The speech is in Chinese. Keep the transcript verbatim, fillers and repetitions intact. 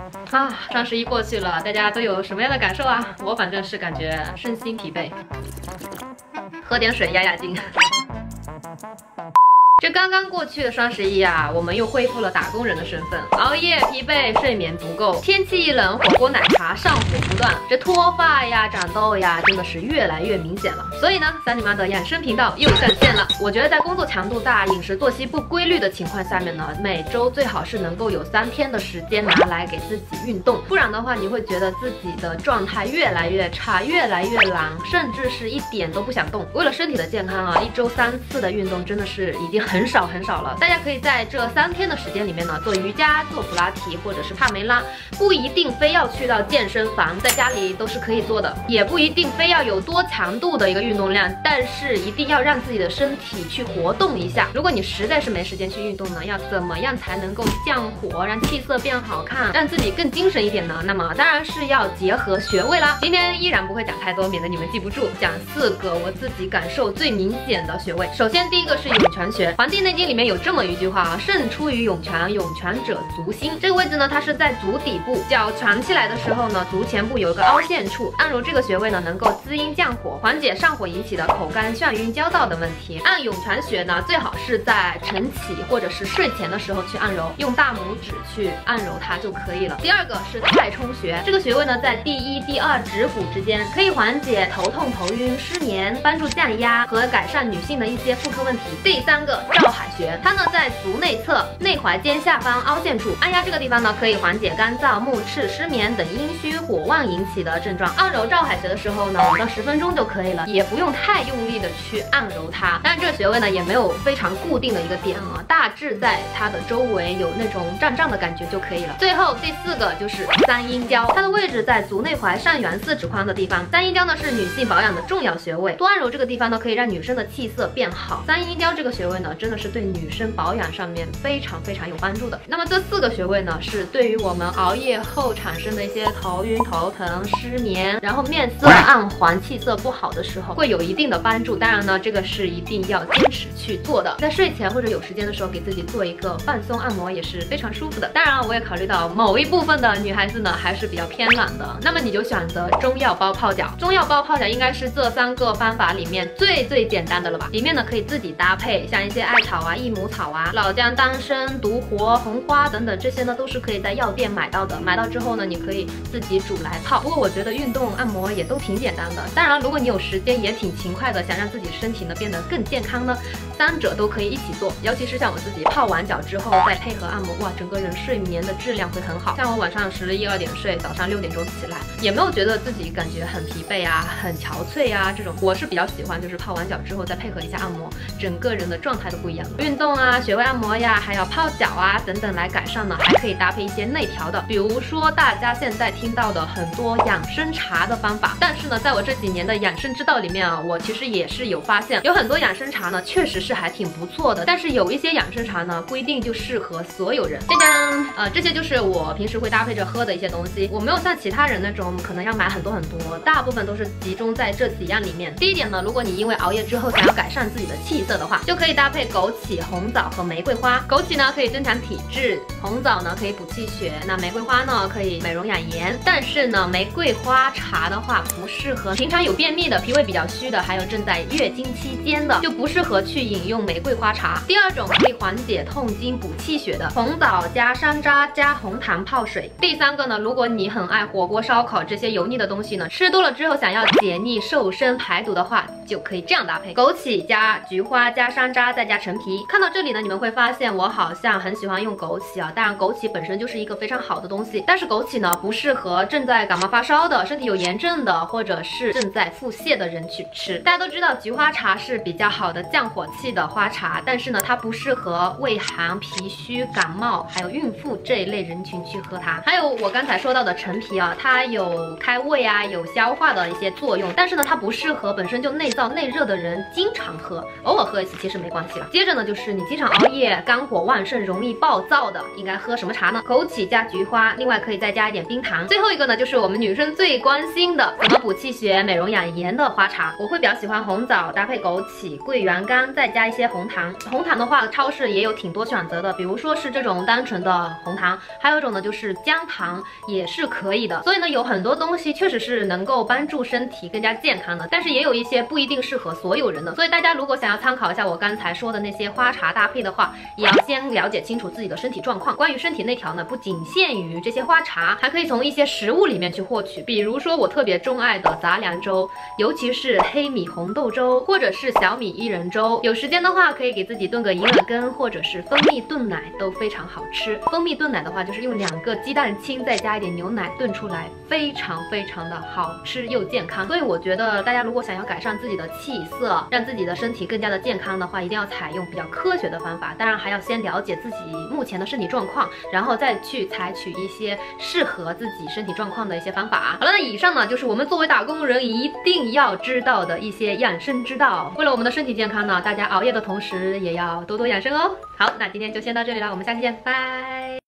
啊，双十一过去了，大家都有什么样的感受啊？我反正是感觉身心疲惫，喝点水压压惊。这刚刚过去的双十一啊，我们又恢复了打工人的身份，熬夜、疲惫、睡眠不够，天气一冷，火锅奶茶上火不断，这脱发呀、长痘呀，真的是越来越明显了。所以呢，三姨妈的养生频道又上线了。我觉得在工作强度大、饮食作息不规律的情况下面呢，每周最好是能够有三天的时间拿来给自己运动，不然的话，你会觉得自己的状态越来越差，越来越懒，甚至是一点都不想动。为了身体的健康啊，一周三次的运动真的是已经很少很少了。大家可以在这三天的时间里面呢，做瑜伽、做普拉提或者是帕梅拉，不一定非要去到健身房，在家里都是可以做的，也不一定非要有多强度的一个运动量，但是一定要让自己的身体去活动一下。如果你实在是没时间去运动呢，要怎么样才能够降火，让气色变好看，让自己更精神一点呢？那么当然是要结合穴位啦。今天依然不会讲太多，免得你们记不住，讲四个我自己感受最明显的穴位。首先第一个是涌泉穴，《黄帝内经》里面有这么一句话啊，肾出于涌泉，涌泉者足心。这个位置呢，它是在足底部，脚蜷起来的时候呢，足前部有一个凹陷处，按揉这个穴位呢，能够滋阴降火，缓解上火引起的口干、眩晕、焦躁等问题。按涌泉穴呢，最好是在晨起或者是睡前的时候去按揉，用大拇指去按揉它就可以了。第二个是太冲穴，这个穴位呢，在第一、第二指骨之间，可以缓解头痛、头晕、失眠，帮助降压和改善女性的一些妇科问题。第三个照海穴，它呢在足内侧内踝尖下方凹陷处，按压这个地方呢，可以缓解干燥、目赤、失眠等阴虚火旺引起的症状。按揉照海穴的时候呢，五到十分钟就可以了，也不用太用力的去按揉它。当然，这个穴位呢也没有非常固定的一个点啊，大致在它的周围有那种胀胀的感觉就可以了。最后第四个就是三阴交，它的位置在足内踝上缘四指宽的地方。三阴交呢是女性保养的重要穴位，多按揉这个地方呢，可以让女生的气色变好。三阴交这个穴位呢，真的是对女生保养上面非常非常有帮助的。那么这四个穴位呢，是对于我们熬夜后产生的一些头晕、头疼、失眠，然后面色暗黄、气色不好的时候，会有一定的帮助。当然呢，这个是一定要坚持去做的。在睡前或者有时间的时候，给自己做一个放松按摩，也是非常舒服的。当然了，我也考虑到某一部分的女孩子呢，还是比较偏懒的，那么你就选择中药包泡脚。中药包泡脚应该是这三个方法里面最最简单的了吧？里面呢可以自己搭配，像一些艾草啊、益母草啊、老姜、当参、独活、红花等等，这些呢都是可以在药店买到的。买到之后呢，你可以自己煮来泡。不过我觉得运动按摩也都挺简单的。当然，如果你有时间也挺勤快的，想让自己身体呢变得更健康呢，三者都可以一起做。尤其是像我自己泡完脚之后再配合按摩，哇，整个人睡眠的质量会很好。像我晚上十一二点睡，早上六点钟起来，也没有觉得自己感觉很疲惫啊、很憔悴啊这种。我是比较喜欢，就是泡完脚之后再配合一下按摩，整个人的状态都不一样了。运动啊、穴位按摩呀，还有泡脚啊等等来改善呢，还可以搭配一些内调的，比如说大家现在听到的很多养生茶的方法。但是呢，在我这几年的养生之道里面啊，我其实也是有发现，有很多养生茶呢，确实是还挺不错的。但是有一些养生茶呢，不一定就适合所有人。짜잔，呃，这些就是我平时会搭配着喝的一些东西。我没有像其他人那种可能要买很多很多，大部分都是集中在这几样里面。第一点呢，如果你因为熬夜之后想要改善自己的气色的话，就可以搭配枸杞、红枣和玫瑰花。枸杞呢可以增强体质，红枣呢可以补气血，那玫瑰花呢可以美容养颜。但是呢，玫瑰花茶的话不适合平常有便秘的、脾胃比较虚的，还有正在月经期间的，就不适合去饮用玫瑰花茶。第二种可以缓解痛经、补气血的，红枣加山楂加红糖泡水。第三个呢，如果你很爱火锅、烧烤这些油腻的东西呢，吃多了之后想要解腻、瘦身、排毒的话，就可以这样搭配：枸杞加菊花加山楂再加陈皮。看到这里呢，你们会发现我好像很喜欢用枸杞啊，当然枸杞本身就是一个非常好的东西，但是枸杞呢不适合正在感冒发烧的、身体有炎症的，或者是正在腹泻的人去吃。大家都知道菊花茶是比较好的降火气的花茶，但是呢，它不适合胃寒、脾虚、感冒还有孕妇这一类人群去喝它。还有我刚才说到的陈皮啊，它有开胃啊、有消化的一些作用，但是呢，它不适合本身就内造内热的人经常喝，偶尔喝一次其实没关系了。接着呢，就是你经常熬夜、肝火旺盛、容易暴躁的，应该喝什么茶呢？枸杞加菊花，另外可以再加一点冰糖。最后一个呢，就是我们女生最关心的，怎么补气血、美容养颜的花茶。我会比较喜欢红枣搭配枸杞、桂圆干，再加一些红糖。红糖的话，超市也有挺多选择的，比如说是这种单纯的红糖，还有一种呢就是姜糖，也是可以的。所以呢，有很多东西确实是能够帮助身体更加健康的，但是也有一些不一定适合所有人的。所以大家如果想要参考一下我刚才说的那些花茶搭配的话，也要先了解清楚自己的身体状况。关于身体内调呢，不仅限于这些花茶，还可以从一些食物里面去获取，比如说我特别钟爱的杂粮粥，尤其是黑米红豆粥，或者是小米薏仁粥。有时间的话，可以给自己炖个银耳羹，或者是蜂蜜炖奶，都非常好吃。蜂蜜炖奶的话，就是用两个鸡蛋清再加一点牛奶炖出来，非常非常的好吃又健康。所以我觉得大家如果想要改善自己的气色，让自己的身体更加的健康的话，一定要采用比较科学的方法。当然还要先了解自己目前的身体状况，然后再去采取一些适合自己身体状况的一些方法。好了，那以上呢就是我们作为打工人一定要知道的一些养生之道。为了我们的身体健康呢，大家熬夜的同时也要多多养生哦。好，那今天就先到这里了，我们下期见，拜。